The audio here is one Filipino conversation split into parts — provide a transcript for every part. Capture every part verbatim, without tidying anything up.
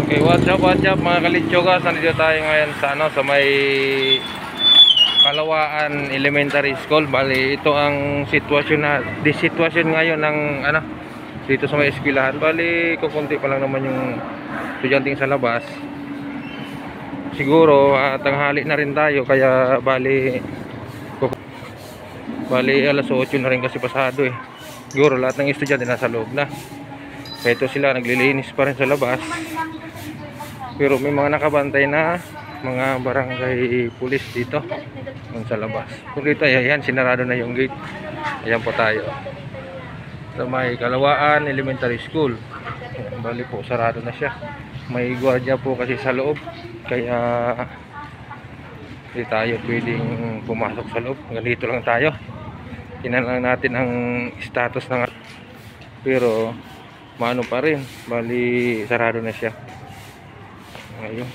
Okay, what's up, what's up mga kalitsyogas. Nandito tayo ngayon sa ano, sa may Kalawaan Elementary School. Bali, ito ang sitwasyon na, di sitwasyon ngayon ng ano, dito sa may eskwelahan. Bali, kukunti pa lang naman yung estudyanteng sa labas. Siguro uh, tanghali na rin tayo, kaya bali bali alas otso na rin kasi pasado eh. Siguro lahat ng estudyante nasa loob na. Kaya ito sila naglilinis pa rin sa labas. Pero may mga nakabantay na mga barangay pulis dito sa labas. Kung dito, ayan, sinarado na yung gate. Ayan po tayo sa may Kalawaan Elementary School. Ayan, bali po, sarado na siya. May gwardiya po kasi sa loob, kaya hindi tayo pwedeng pumasok sa loob. Ganito lang tayo. Tingnan lang natin ang status ng, pero maano pa rin, bali sarado na siya. Ngayon,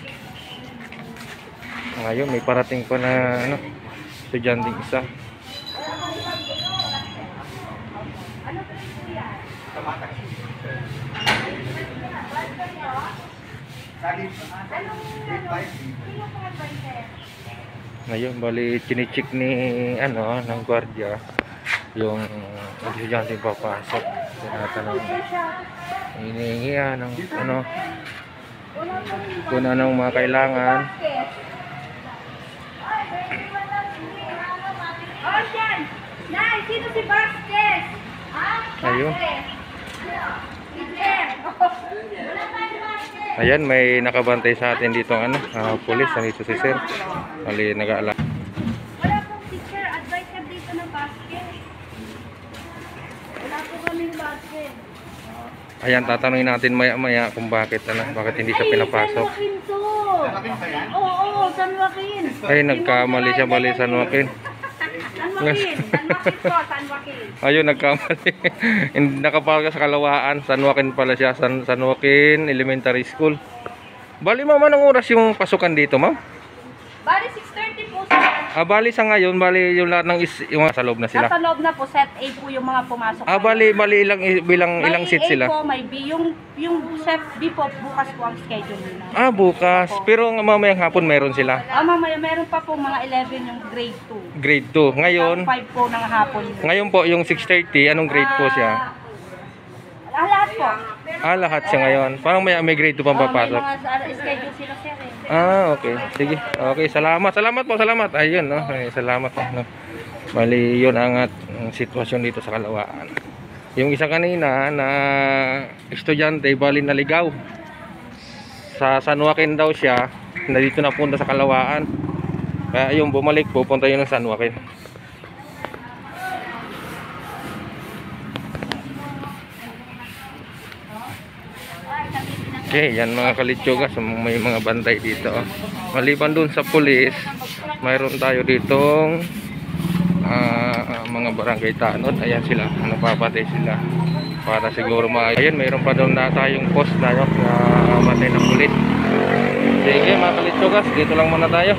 ngayon may parating pa na ano, estudyanteng isa. Ngayon, bali chinichik ni ano, ng gwardiya yung estudyanteng papasok. Tinatanong, hinihingi ng ano, kung anong mga kailangan. Sino si Vasquez? Ayun. Ayan, may nakabantay sa atin dito ano, uh, pulis. Nandito si sir. Bali, nag-aala. Wala pong teacher, advisor dito ng Vasquez. Wala po kaming Vasquez. Ayan, tatanungin natin maya-maya kung bakit ano, bakit hindi siya pinapasok. Ay, San Joaquin to. Oo, oo, San Joaquin. Ay, nagkamali siya, bali San Joaquin. San Joaquin, San Joaquin po, San Joaquin. Ayun, nagkamali. Nakapasok sa Kalawaan, San Joaquin pala siya, San, San Joaquin Elementary School. Bali, ma'am, anong oras yung pasukan dito, ma'am? Bali, six thirty po sa... Ah, bali sa ngayon, bali yung lahat ng is, yung sa loob na sila. Nasa loob na po, set A po yung mga pumasok. Ah, bali, bali ilang, bilang, ilang seat sila? May A po, may B. Yung, yung set B po, bukas po ang schedule nila. Ah, bukas. Pero mamayang hapon meron sila. Ah, mamaya, meron pa po mga eleven yung grade two. Grade two. Ngayon, five po ng hapon. ngayon po yung six thirty, anong grade po siya? Ah, lahat po. Ah, lahat siya ngayon. Parang may, may grade two pang papasok. Oh, may mga uh, schedule sila, sir. Eh. Ah, okay. Sige. Okay, salamat. Salamat po, salamat. Ayun, no. Ay, salamat po, no. Bali, yun ang, at, ang sitwasyon dito sa Kalawaan. Yung isa kanina na estudyante, bali naligaw. Sa San Joaquin daw siya, na dito na punta sa Kalawaan. Kaya yung bumalik, pupunta yun ng San Joaquin. Okay, yan mga kalitsyogas, may mga bantay dito. Oh. Maliban dun sa pulis, mayroon tayo ditong uh, mga barangay tanod. Ayan sila, napapatay sila para siguro ma... Ayan, mayroon pa doon na tayong post na yun, na matay ng pulis. Sige mga kalitsyogas, dito lang muna tayo.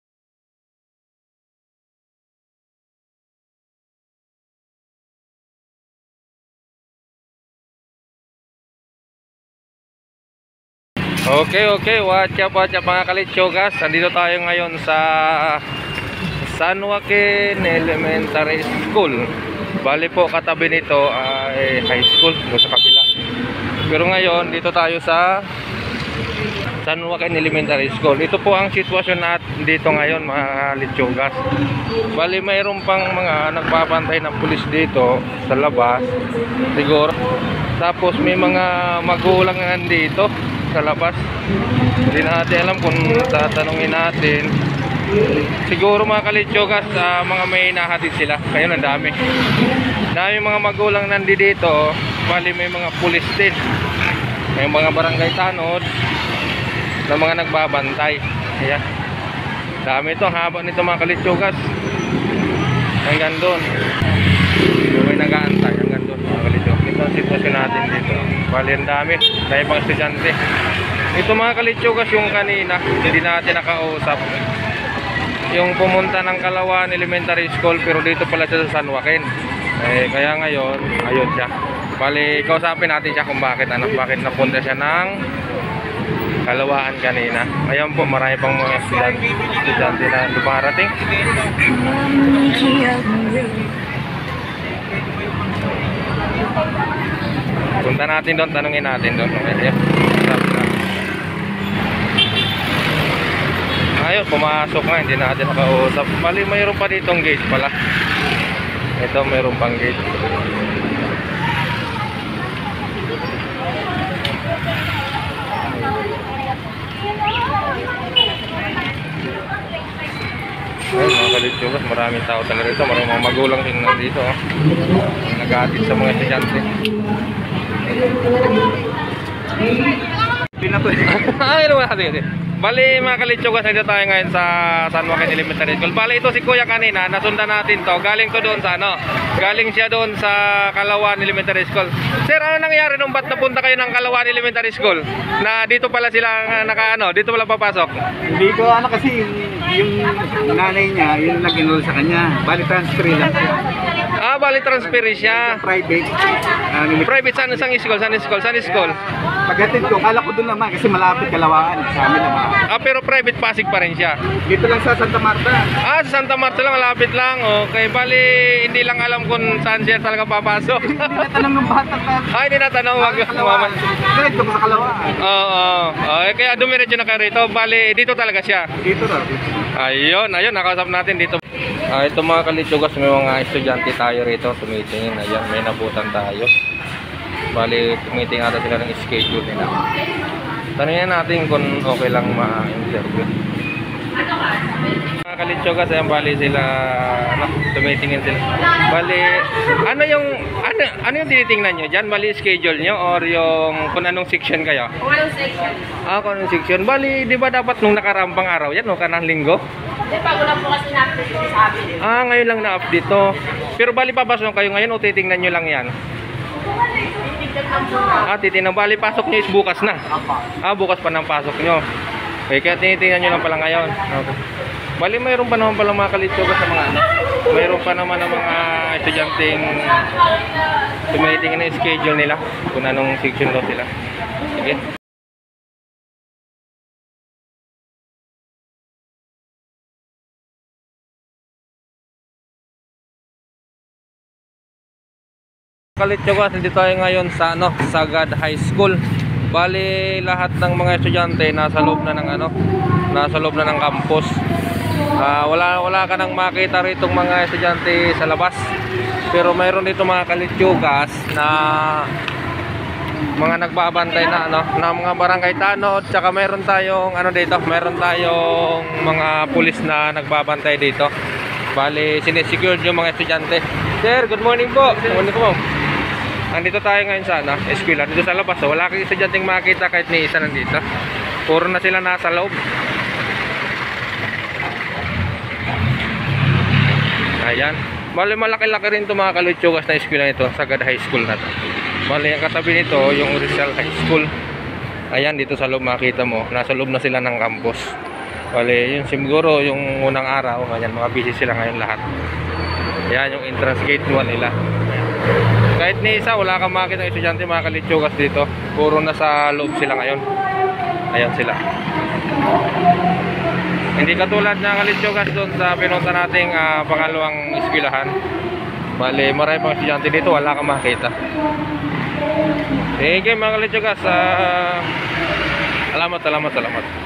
Okay, okay, watch up, watch up mga kalitsyogas. Nandito tayo ngayon sa San Joaquin Elementary School. Bali po, katabi nito ay high school, doon sa kabila. Pero ngayon, dito tayo sa San Joaquin Elementary School. Ito po ang sitwasyon natin dito ngayon mga kalitsyogas. Bali, mayroon pang mga nagbabantay ng pulis dito sa labas, siguro. Tapos may mga magulang nga dito sa labas. Hindi natin alam kung tatanungin natin. Siguro mga kalitsyogas, uh, mga may nahatid sila. Kaya ang dami. Dami mga magulang nandito. Bali may mga pulis din. May mga barangay tanod na mga nagbabantay. Ayan. Dami ito. Haba nito mga kalitsyogas. Hanggang doon. May nag-aantay hanggang doon mga kalitsyogas. Ito ang sitwasyon natin dito. Bali ang dami. Dahil pang estudyante. Ito mga kalitsyogas yung kanina. Hindi natin nakausap. Yung pumunta ng Kalawaan Elementary School, pero dito pala siya sa San Joaquin. Eh, kaya ngayon, ayun siya. Bali, kausapin natin siya kung bakit, ano, bakit napunta siya ng Kalawaan kanina. Ayan po, marami pang mga estudyante, estudyante na dumarating. Punta natin doon, tanungin natin doon. Ayan. Sabi na. Ayun, pumasok na, hindi natin nakausap. Bali, mayroon pa ditong gate pala. Ito, mayroon pang gate. Ayun, mga kalitsyogas, maraming tao talaga rito. Maraming mga magulang din nandito. Oh. Nag-aatid sa mga estudyante. Ay, ano ba natin? Bali, mga kalitsyogas, nandito tayo ngayon sa San Joaquin Elementary School. Bali, ito si Kuya kanina, nasundan natin to. Galing to doon sa ano? Galing siya doon sa Kalawan Elementary School. Sir, ano nangyari nung ba't napunta kayo ng Kalawan Elementary School? Na dito pala sila naka ano, dito pala papasok? Hindi ko ano kasi yung, yung nanay niya, yung nag-enroll sa kanya. Bali transfer lang siya. Ah, bali transfer siya. Private. Uh, Private saan isang school? Saan school? Saan school? Paghatid ko, kala ko doon naman kasi malapit Kalawaan sa amin naman. Ah, pero private Pasig pa rin siya. Dito lang sa Santa Marta. Ah, sa Santa Marta lang, malapit lang. Okay, bali, hindi lang alam kung saan siya talaga papasok. Hindi natanong ng bata ka. Ay, hindi natanong. Wag, Kalawaan. mama. Diretso ko sa Kalawaan. Oo, oo. Okay, kaya dumiretso na kayo rito. Bali, dito talaga siya. Dito na. Ayun, ayun, nakausap natin dito. Ah, ito mga kalitsyogas, may mga estudyante tayo rito. Tumitingin, ayan, may nabutan tayo. Bali, tumitingin ata sila ng schedule nila. Tanungin natin kung okay lang ma-interview. Mga kalitsyogas, ayan, bali sila, ano, tumitingin sila. Bali, ano yung, ano, ano yung tinitingnan nyo dyan? Bali, schedule nyo or yung kung anong section kayo? Kung anong section? Ah, kung anong section. Bali, di ba dapat nung nakarampang araw yan, no? Kanang linggo? Hindi, bago lang po kasi na-update ko sa amin. Ah, ngayon lang na-update to. Pero bali, papasok kayo ngayon o titingnan nyo lang yan? Titignan lang po na. Ah, titingnan. Bali, pasok nyo is bukas na. Ah, bukas pa ng pasok nyo. Okay, kaya tinitingnan nyo lang pala ngayon. Okay. Bali, mayroon pa naman pala mga kalitsyogas sa mga ano. Mayroon pa naman ng mga estudyanteng tumitingin na yung schedule nila. Kung anong section daw sila. Sige. Kalitsyogas, nandito tayo ngayon sa ano, Sagad High School. Bali, lahat ng mga estudyante nasa loob na ng ano, nasa loob na ng campus. Ah, wala wala ka nang makita rito mga estudyante sa labas. Pero mayroon dito mga kalitsyogas na mga nagbabantay na ano, na mga barangay tanod, tsaka mayroon tayong ano dito, mayroon tayong mga pulis na nagbabantay dito. Bali, sinesecured yung mga estudyante. Sir, good morning po. Good morning po. Nandito tayo ngayon sa ano, eskwela, dito sa labas. So, wala kang estudyanteng makita kahit ni isa nandito. Puro na sila nasa loob. Ayan. Bali, malaki-laki rin ito mga kalitsyogas na eskwela nito, Sagad High School na to. Bali, ang katabi nito, yung Rizal High School. Ayan, dito sa loob makita mo, nasa loob na sila ng campus. Bali, yun siguro yung unang araw. Ayan, mga busy sila ngayon lahat. Ayan, yung entrance gate one nila. Ayan. Kahit ni isa, wala kang makita ng estudyante mga kalitsyogas dito. Puro na sa loob sila ngayon. Ayan sila. Hindi katulad ng kalitsyogas doon sa pinunta nating uh, pangalawang eskwelahan. Bali, marami pang estudyante dito, wala kang makita. Sige mga kalitsyogas. Uh, salamat, salamat, salamat.